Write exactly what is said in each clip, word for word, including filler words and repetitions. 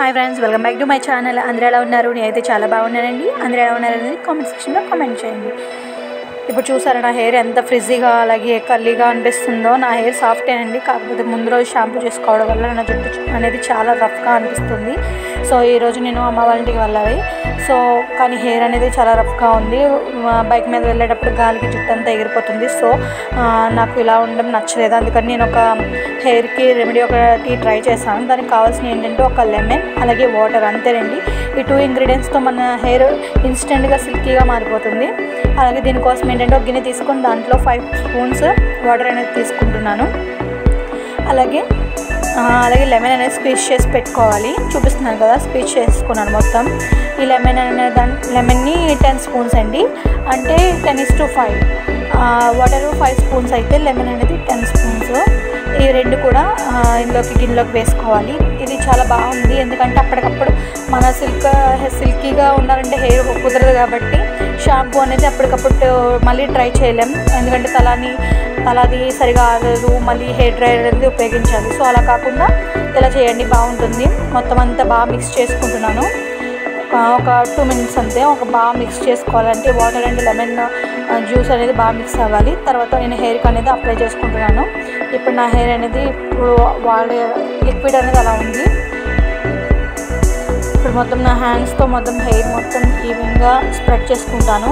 Hi friends, welcome back to my channel. అందరూ ఎలా ఉన్నారు? నేనైతే చాలా బాగున్నానండి. అందరూ ఎలా ఉన్నారనేది కామెంట్ సెక్షన్లో కామెంట్ చేయండి. ఇప్పుడు చూసారా నా హెయిర్ ఎంత ఫ్రిజీగా అలాగే కర్లీగా అనిపిస్తుందో. నా హెయిర్ సాఫ్టేనండి, కాకపోతే ముందు రోజు షాంపూ చేసుకోవడం వల్ల నా జుట్టు అనేది చాలా రఫ్గా అనిపిస్తుంది. సో ఈరోజు నేను అమ్మ వాళ్ళ ఇంటికి వెళ్ళాలి. సో కానీ హెయిర్ అనేది చాలా రఫ్గా ఉంది. బైక్ మీద వెళ్ళేటప్పుడు గాలికి జుట్టు అంతా ఎగిరిపోతుంది. సో నాకు ఇలా ఉండడం నచ్చలేదు. అందుకని నేను ఒక హెయిర్కి రెమెడీ ఒకటి ట్రై చేశాను. దానికి కావాల్సిన ఏంటంటే ఒక లెమన్ అలాగే వాటర్, అంతేనండి. ఈ టూ ఇంగ్రీడియంట్స్తో మన హెయిర్ ఇన్స్టెంట్గా సిల్కీగా మారిపోతుంది. అలాగే దీనికోసం ఏంటంటే ఒక గిన్నె తీసుకొని దాంట్లో ఫైవ్ స్పూన్స్ వాటర్ అనేది తీసుకుంటున్నాను. అలాగే అలాగే లెమన్ అనేది స్క్వీజ్ చేసి పెట్టుకోవాలి. చూపిస్తున్నాను కదా, స్క్వీజ్ చేసుకున్నాను మొత్తం. ఈ లెమన్ అనే దాని లెమన్ని టెన్ స్పూన్స్ అండి, అంటే ten is to five. Water five spoons అయితే లెమన్ అనేది టెన్ స్పూన్స్. ఈ రెండు కూడా ఇందులోకి గిన్నెలోకి వేసుకోవాలి. ఇది చాలా బాగుంది, ఎందుకంటే అప్పటికప్పుడు మన సిల్క్ సిల్కీగా ఉండాలంటే హెయిర్ కుదరదు కాబట్టి షాంపూ అనేది అప్పటికప్పుడు మళ్ళీ ట్రై చేయలేం. ఎందుకంటే తలాని తలాది సరిగా ఆడదు, మళ్ళీ హెయిర్ డ్రైయర్ అనేది ఉపయోగించాలి. సో అలా కాకుండా ఇలా చేయండి, బాగుంటుంది. మొత్తం అంతా బాగా మిక్స్ చేసుకుంటున్నాను. ఒక టూ మినిట్స్ అంతే. ఒక బాగా మిక్స్ చేసుకోవాలంటే వాటర్ అండ్ లెమన్ జ్యూస్ అనేది బాగా మిక్స్ అవ్వాలి. తర్వాత నేను హెయిర్కి అనేది అప్లై చేసుకుంటున్నాను. ఇప్పుడు నా హెయిర్ అనేది ఇప్పుడు వాడే లిక్విడ్ అనేది అలా ఉంది. ఇప్పుడు మొత్తం నా హ్యాండ్స్తో మొత్తం హెయిర్ మొత్తం ఈవెన్గా స్ప్రెడ్ చేసుకుంటాను.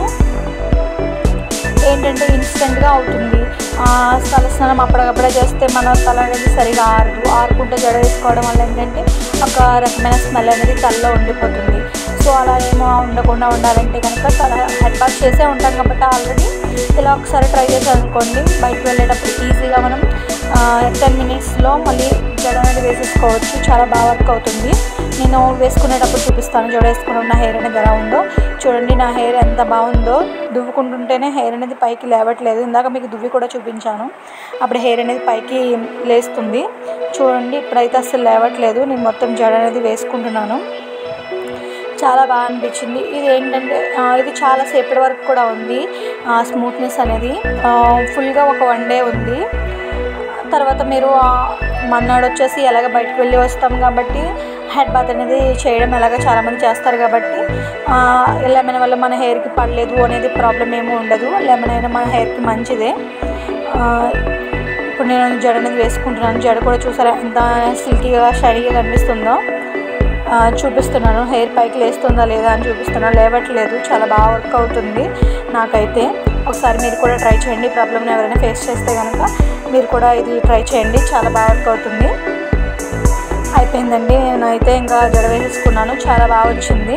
ఏంటంటే ఇన్స్టెంట్గా అవుతుంది. తలస్నానం అప్పటికప్పుడే చేస్తే మన తల అనేది సరిగా ఆరదు. ఆరుకుంటే జడ వేసుకోవడం వల్ల ఏంటంటే ఒక రకమైన స్మెల్ అనేది తలలో ఉండిపోతుంది. సో అలా ఏమో ఉండకుండా ఉండాలంటే కనుక తల హెడ్ బాత్ చేసే ఉంటాం కాబట్టి ఆల్రెడీ ఇలా ఒకసారి ట్రై చేసామనుకోండి, బయటకు వెళ్ళేటప్పుడు ఈజీగా మనం టెన్ మినిట్స్లో మళ్ళీ జడ అనేది వేసేసుకోవచ్చు. చాలా బాగా వర్క్ అవుతుంది. నేను వేసుకునేటప్పుడు చూపిస్తాను జడ వేసుకుని ఉన్న హెయిర్ అనేది ఎలా ఉందో. చూడండి నా హెయిర్ ఎంత బాగుందో. దువ్వుకుంటుంటేనే హెయిర్ అనేది పైకి లేవట్లేదు. ఇందాక మీకు దువ్వి కూడా చూపించాను, అప్పుడు హెయిర్ అనేది పైకి లేస్తుంది. చూడండి ఇప్పుడైతే అస్సలు లేవట్లేదు. నేను మొత్తం జడ అనేది వేసుకుంటున్నాను. చాలా బాగా అనిపించింది. ఇది ఏంటంటే ఇది చాలా సేపటి వరకు కూడా ఉంది. స్మూత్నెస్ అనేది ఫుల్గా ఒక వన్ డే ఉంది. తర్వాత మీరు మన్నాడు వచ్చేసి ఎలాగ బయటకు వెళ్ళి వస్తాం కాబట్టి హెడ్ బాత్ అనేది చేయడం ఎలాగ చాలామంది చేస్తారు కాబట్టి లెమన్ వల్ల మన హెయిర్కి పడలేదు అనేది ప్రాబ్లం ఏమీ ఉండదు. లెమన్ అయినా మన హెయిర్కి మంచిదే. ఇప్పుడు నేను జడ అనేది వేసుకుంటున్నాను. జడ కూడా చూసారా ఎంత సిల్కీగా షైనీగా కనిపిస్తుందో. చూపిస్తున్నాను హెయిర్ పైకి లేస్తుందా లేదా అని చూపిస్తున్నాను. లేవట్లేదు. చాలా బాగా వర్క్ అవుతుంది నాకైతే. ఒకసారి మీరు కూడా ట్రై చేయండి. ప్రాబ్లమ్ని ఎవరైనా ఫేస్ చేస్తే కనుక మీరు కూడా ఇది ట్రై చేయండి. చాలా బాగా వర్క్ అవుతుంది. అయిపోయిందండి. నేనైతే ఇంకా జడ వేసేసుకున్నాను. చాలా బాగా వచ్చింది.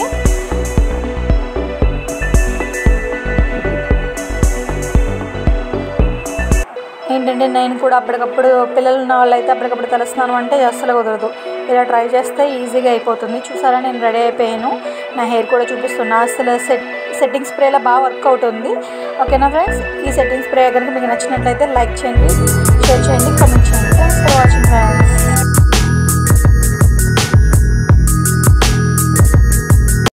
ఏంటంటే నేను కూడా అప్పటికప్పుడు పిల్లలు ఉన్న వాళ్ళు అయితే అప్పటికప్పుడు తలస్నానం అంటే అస్సలు కుదరదు. ఇలా ట్రై చేస్తే ఈజీగా అయిపోతుంది. చూసారా నేను రెడీ అయిపోయాను. నా హెయిర్ కూడా చూపిస్తున్నా. అసలు సెట్ సెట్టింగ్ స్ప్రేలో బాగా వర్క్ అవుతుంది. ఓకేనా ఫ్రెండ్స్, ఈ సెట్టింగ్ స్ప్రే కనుక మీకు నచ్చినట్లయితే లైక్ చేయండి, షేర్ చేయండి, కామెంట్ చేయండి. Thanks for watching friends.